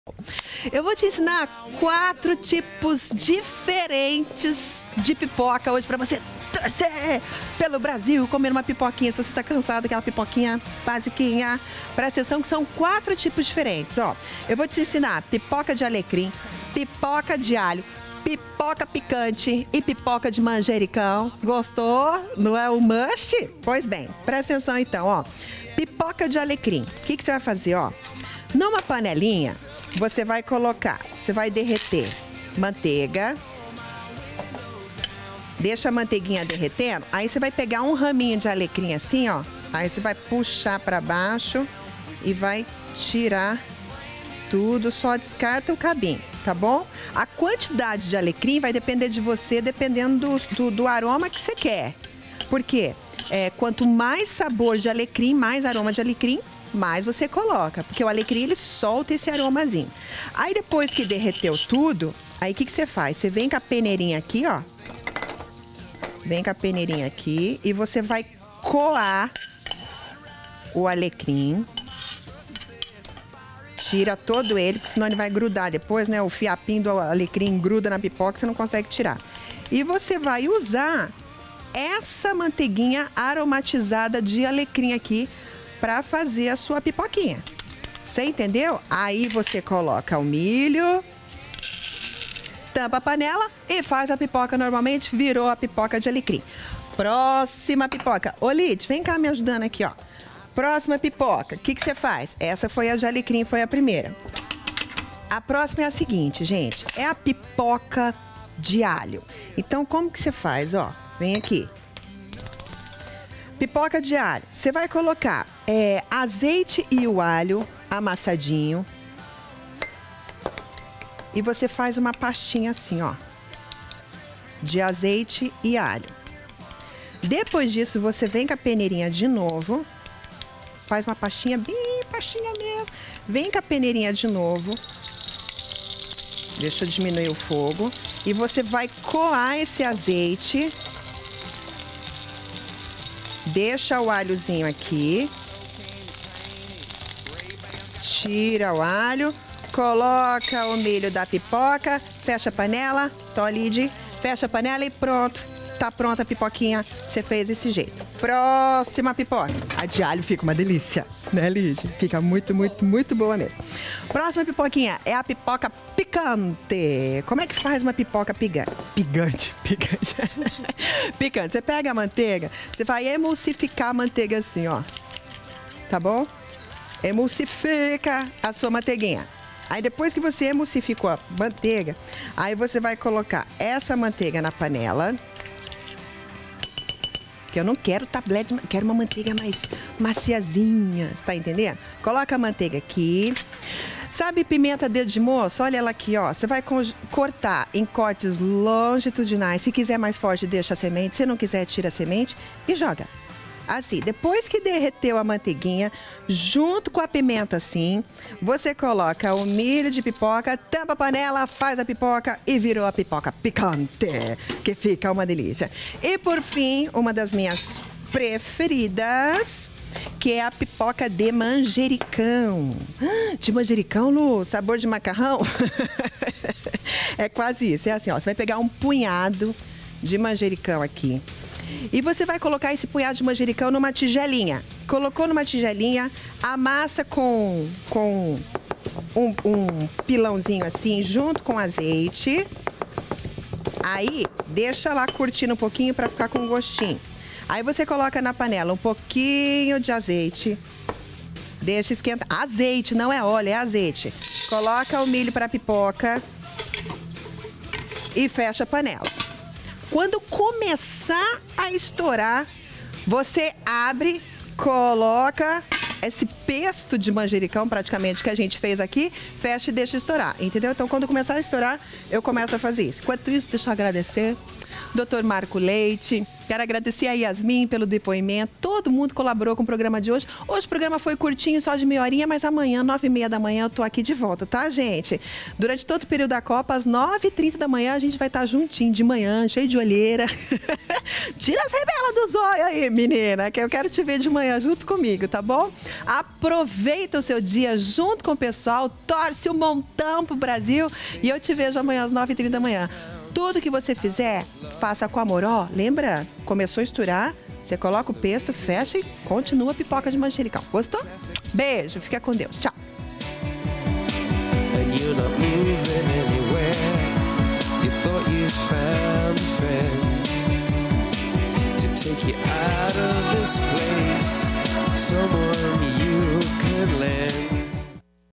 Eu vou te ensinar 4 tipos diferentes de pipoca hoje para você torcer pelo Brasil, comer uma pipoquinha. Se você tá cansado daquela pipoquinha basiquinha, presta atenção que são 4 tipos diferentes. Ó, eu vou te ensinar pipoca de alecrim, pipoca de alho, pipoca picante e pipoca de manjericão. Gostou? Não é o must? Pois bem, presta atenção então, ó. Pipoca de alecrim. O que você vai fazer, ó? Numa panelinha, você vai colocar, você vai derreter manteiga. Deixa a manteiguinha derretendo. Aí você vai pegar um raminho de alecrim assim, ó. Aí você vai puxar para baixo e vai tirar tudo, só descarta o cabinho, tá bom? A quantidade de alecrim vai depender de você, dependendo do aroma que você quer. Por quê? Quanto mais sabor de alecrim, mais aroma de alecrim, mais você coloca. Porque o alecrim, ele solta esse aromazinho. Aí depois que derreteu tudo, aí o que você faz? Você vem com a peneirinha aqui, ó. Vem com a peneirinha aqui e você vai coar o alecrim. Tira todo ele, porque senão ele vai grudar depois, né? O fiapinho do alecrim gruda na pipoca, você não consegue tirar. E você vai usar essa manteiguinha aromatizada de alecrim aqui para fazer a sua pipoquinha. Você entendeu? Aí você coloca o milho, tampa a panela e faz a pipoca normalmente, virou a pipoca de alecrim. Próxima pipoca. Ô, Lid, vem cá me ajudando aqui, ó. Próxima pipoca. O que você faz? Essa foi a de alecrim, foi a primeira. A próxima é a seguinte, gente. É a pipoca de alho. Então, como que você faz, ó? Vem aqui. Pipoca de alho. Você vai colocar azeite e o alho amassadinho. E você faz uma pastinha assim, ó. De azeite e alho. Depois disso, você vem com a peneirinha de novo. Faz uma pastinha, bem pastinha mesmo. Vem com a peneirinha de novo. Deixa eu diminuir o fogo. E você vai coar esse azeite. Deixa o alhozinho aqui. Tira o alho. Coloca o milho da pipoca. Fecha a panela. Lid. Fecha a panela e pronto. Tá pronta a pipoquinha. Você fez desse jeito. Próxima pipoca. A de alho fica uma delícia, né, Lid? Fica muito, muito, muito boa mesmo. Próxima pipoquinha é a pipoca picante. Como é que faz uma pipoca picante? Picante. Picante. Você pega a manteiga, você vai emulsificar a manteiga assim, ó. Tá bom? Emulsifica a sua manteiguinha. Aí depois que você emulsificou a manteiga, aí você vai colocar essa manteiga na panela. Que eu não quero tablete, quero uma manteiga mais maciazinha, você tá entendendo? Coloca a manteiga aqui. Sabe pimenta dedo de moço? Olha ela aqui, ó. Você vai cortar em cortes longitudinais. Se quiser mais forte, deixa a semente. Se não quiser, tira a semente e joga. Assim, depois que derreteu a manteiguinha, junto com a pimenta assim, você coloca o milho de pipoca, tampa a panela, faz a pipoca e virou a pipoca picante, que fica uma delícia. E por fim, uma das minhas preferidas, que é a pipoca de manjericão. De manjericão, Lu? Sabor de macarrão? É quase isso, é assim, ó. Você vai pegar um punhado de manjericão aqui. E você vai colocar esse punhado de manjericão numa tigelinha. Colocou numa tigelinha, amassa com um pilãozinho assim, junto com azeite. Aí, deixa lá curtindo um pouquinho para ficar com gostinho. Aí você coloca na panela um pouquinho de azeite. Deixa esquentar. Azeite, não é óleo, é azeite. Coloca o milho para pipoca. E fecha a panela. Quando começar a estourar, você abre, coloca esse pesto de manjericão praticamente que a gente fez aqui, fecha e deixa estourar, entendeu? Então, quando começar a estourar, eu começo a fazer isso. Enquanto isso, deixa eu agradecer Dr. Marco Leite. Quero agradecer a Yasmin pelo depoimento. Todo mundo colaborou com o programa de hoje. Hoje o programa foi curtinho, só de meia horinha, mas amanhã, 9h30 da manhã, eu tô aqui de volta, tá, gente? Durante todo o período da Copa, às 9h30 da manhã, a gente vai estar juntinho de manhã, cheio de olheira. Tira as rebelas do zóio aí, menina, que eu quero te ver de manhã junto comigo, tá bom? Aproveita o seu dia junto com o pessoal, torce um montão pro Brasil e eu te vejo amanhã às 9h30 da manhã. Tudo que você fizer, faça com amor. Ó, lembra? Começou a estourar, você coloca o pesto, fecha e continua a pipoca de manjericão. Gostou? Beijo, fica com Deus. Tchau.